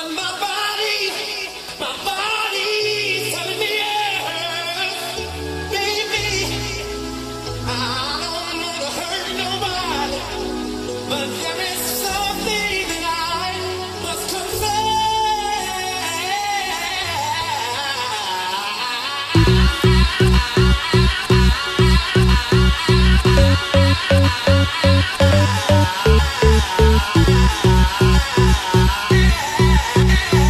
my body's telling me yes, baby. I don't want to hurt nobody, but there is something that I must confess.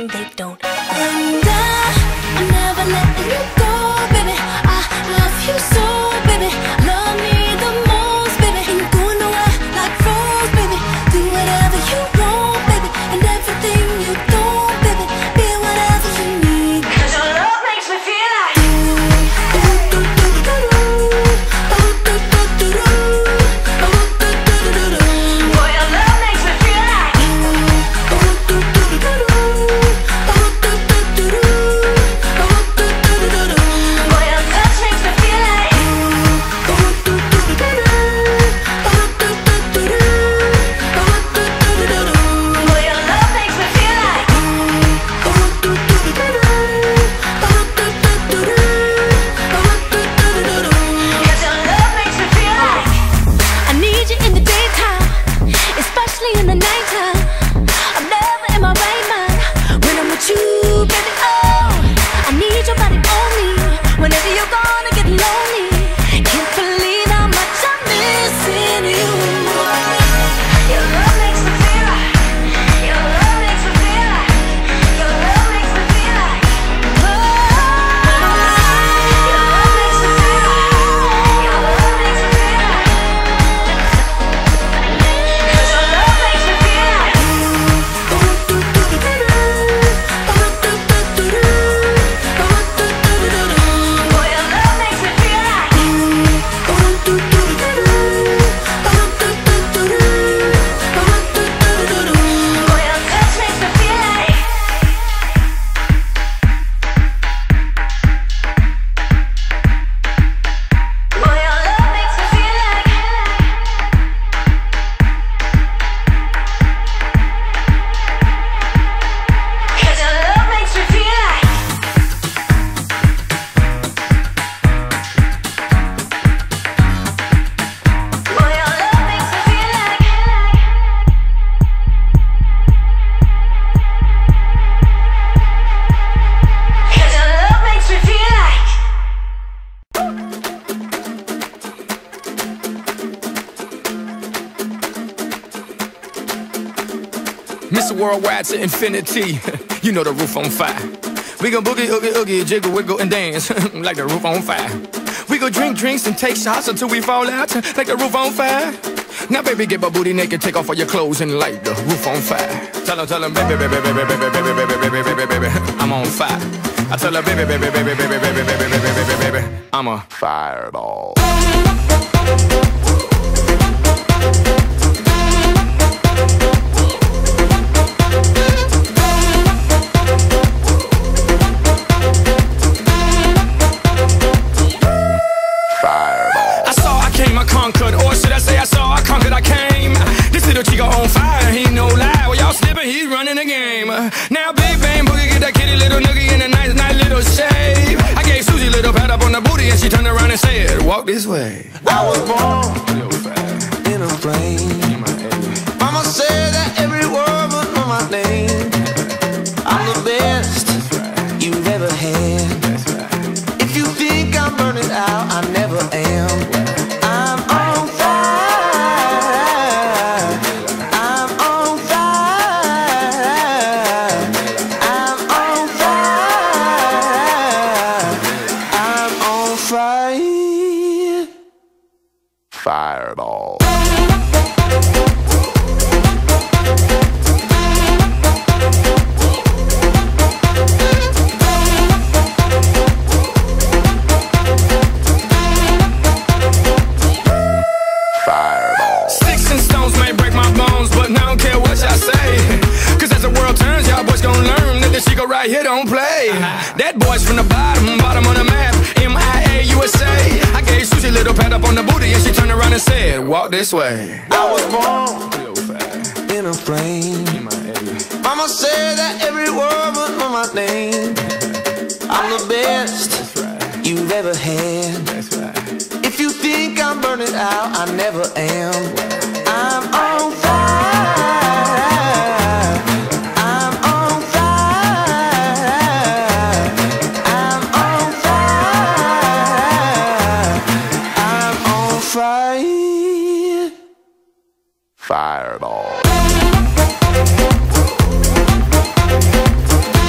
everything they don't. And I'm never letting you go, baby. I love you so, baby. Love me the most, baby. Ain't going nowhere like Rose, baby. Do whatever you want, baby. And everything you don't, baby. Be whatever you need. 'Cause your love makes me feel like boy, your love makes me feel like boy, your touch makes me feel like boy, your love makes me feel like Cause your love makes me feel like I need you in the daytime, especially in the nighttime. I'm never in my right mind when I'm with you, baby. Oh, I need your body on me whenever you're gonna get lonely. Can't believe how much I'm missing you. Your love makes me feel like, your love makes me feel like, your love makes me feel like, oh, your love makes me feel like, your love makes me feel like, 'cause your love makes me feel like boy, your love makes me feel like boy, your touch makes me feel like boy, your love makes me feel like 'cause your love makes me feel like boy, your love makes me feel like 'cause your love makes me feel like Mr. Worldwide to infinity. You know the roof on fire. We gon' boogie, oogie, oogie, jiggle, wiggle, and dance like the roof on fire. We gon' drink drinks and take shots until we fall out like the roof on fire. Now, baby, get my booty naked, take off all your clothes and light the roof on fire. Tell him, baby, baby, baby, baby, baby, baby, baby, baby, baby, baby, I'm on fire. I tell her, baby, baby, baby, baby, baby, baby, baby, baby, baby, I'm a fireball. I saw, I came, I conquered, or should I say I saw, I conquered, I came. This little chico on fire, he no lie. Well, y'all slipping, he's running the game. Now, big bang boogie, get that kitty little noogie in a nice, nice little shave. I gave Susie a little pat up on the booty, and she turned around and said, walk this way. I was born in a plane. Mama said that every word would know my name. I'm the best you've ever had. If you think I'm burning out, I never am. I'm on fire. I'm on fire. I'm on fire. I'm on fire. Fireball. Sticks and stones may break my bones, but I don't care what y'all say. 'Cause as the world turns, y'all boys gon' learn that this chico right here don't play. That boy's from the bottom, bottom of the map, MIA, USA. I gave Susie a little pat up on the booty, and she turned around and said, walk this way. I was born in a plane. Mama said that every word would know my name. I'm the best you've ever had. If you think I'm burning out, I never am. I'm on fire. I'm on fire. I'm on fire. I'm on fire. Fireball.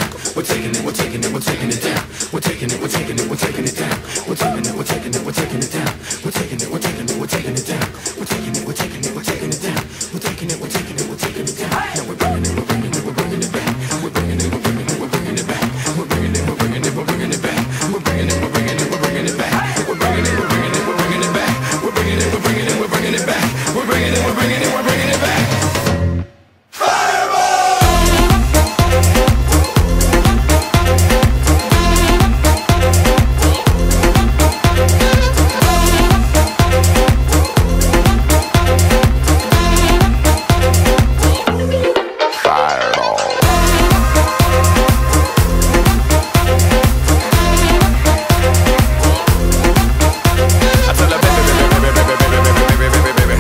down. We're taking it, we're taking it, we're taking it down. We're taking it, we're taking it, we're taking it down. We're taking it, we're taking it, we're taking it down. We're taking it, we're taking it, we're taking it down. We're taking it, we're taking it, we're taking it down. We're taking it, we're taking it, we're taking it down. Now we're bringing it, we're bringing it, we're bringing it back. We're bringing it, we're bringing it, we're bringing it back. We're bringing it, we're bringing it, we're bringing it back. We're bringing it, we're bringing it, we're bringing it back. We're bringing it, we're bringing it, we're bringing it back. We're bringing it, we're bringing it, we're bringing it back. We're bringing it, we're bringing it, we're bringing it back.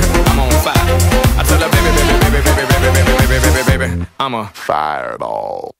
I'm a fireball.